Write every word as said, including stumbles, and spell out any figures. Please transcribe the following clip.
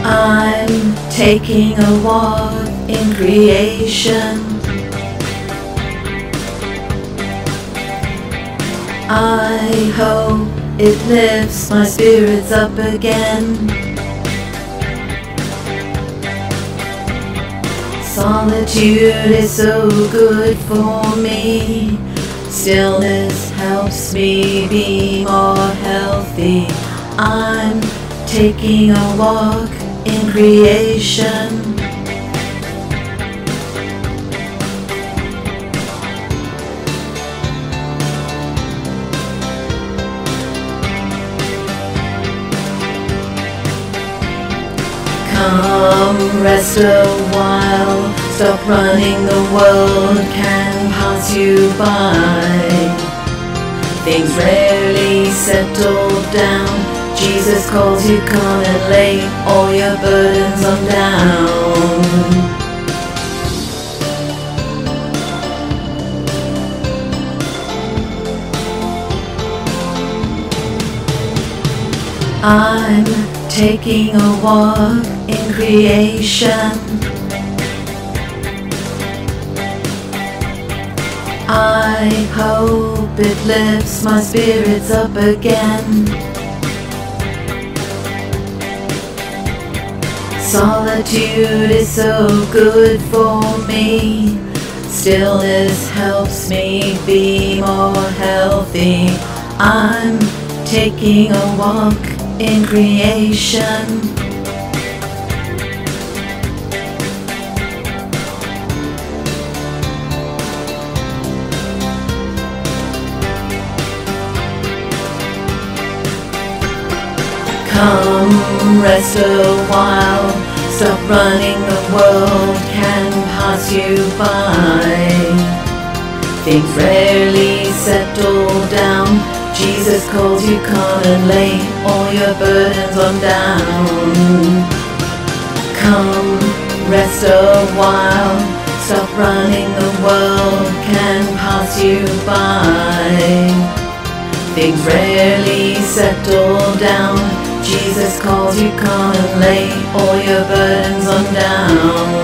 I'm taking a walk in creation. I hope it lifts my spirits up again. Solitude is so good for me. Stillness helps me be more healthy. I'm taking a walk in creation. Come rest a while, stop running, the world can pass you by. Things rarely settle down. Jesus calls you, come and lay all your burdens on down. I'm taking a walk in creation. I hope it lifts my spirits up again. Solitude is so good for me. Stillness helps me be more healthy. I'm taking a walk in creation. Come rest a while, stop running, the world can pass you by. Things rarely settle down. Jesus calls you, come and lay all your burdens on down. Come rest a while, stop running, the world can pass you by. Things rarely settle down. Jesus calls you, come and lay all your burdens on down.